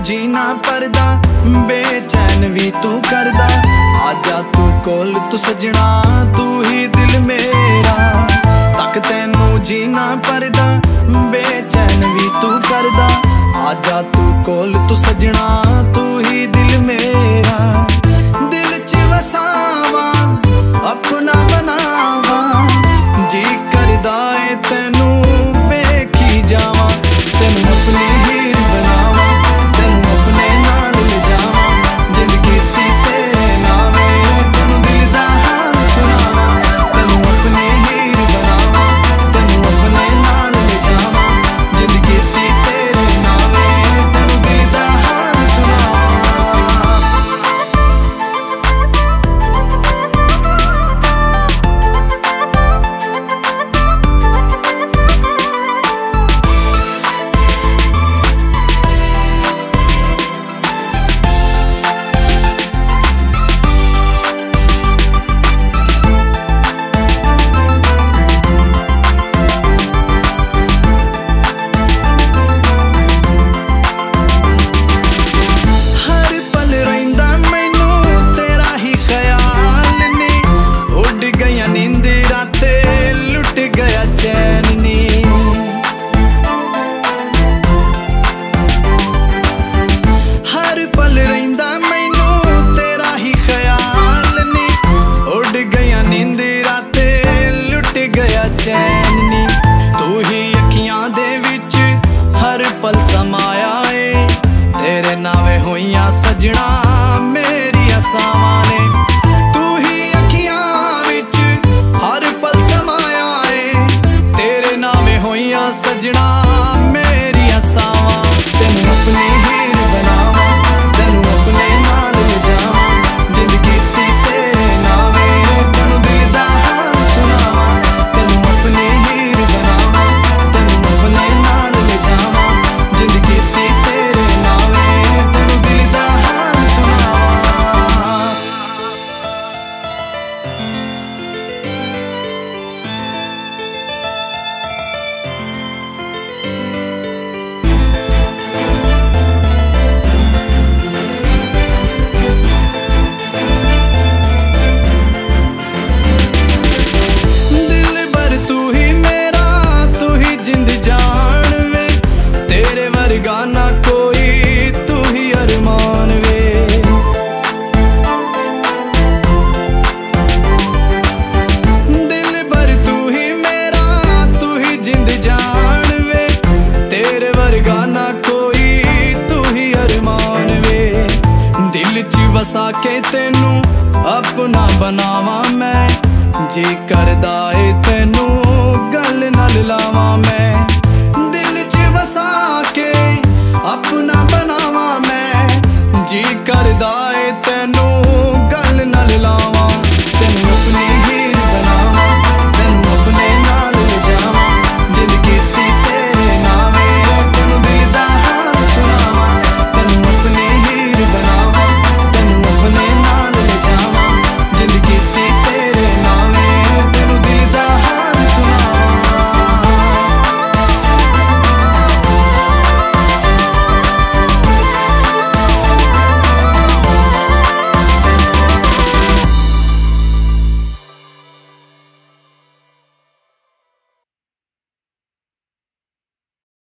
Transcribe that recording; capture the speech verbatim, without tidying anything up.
जीना पर्दा बेचैन भी तू करदा आजा तू कोल तू सजना तू ही दिल मेरा तक तेनू जीना पर्दा बेचैन भी तू करदा आजा तू कोल तू सजना तू ही दिल मेरा दिल च वसावा अपना बनावा जी करदा ए तेनू वेखी जावा तेनू अपनी हीर बनावा तेनू अपने नाल लेजावा जिंद कीती तेरे नावे तेनू दिल दा हाल सुनावा तेनू अपनी हीर बनावा तेनू अपने नाल लेजावा जिंद कीती तेरे नावे तेनू दिल दा हाल सुनावा हर पल रहिंदा मैनू तेरा ही ख्याल नी उड़ गया नींद राते लुट गया चैन नी हर पल रहिंदा मैनू तेरा ही ख्याल नी उड़ गया नींद राते लुट गया चैन नी तू ही अखियां दे विच हर पल समाया ए तेरे नावे होइयां सजना मेरी असावां ने तू ही अखियां विच हर पल समाया ए तेरे नावे होइयां सजना मेरी असावां तेनू अपनी हीर बनावा तेनू अपने नाल लेजावा जिंद कीती तेरे नावे तेनू दिल दा हाल सुनावा तेनू अपनी हीर बनावा तेनू अपने नाल लेजावा जिंद कीती तेरे नावे तेनू दिल दा हाल सुनावा दिल भर तू ही मेरा तू ही जिंद जान वे तेरे वर्गा ना कोई तू ही अरमान वे दिल भर तू ही मेरा तू ही जिंद जान वे तेरे वर्गा ना कोई तू ही अरमान वे दिल च वसा के तेनू अपना बनावा मैं जी करदा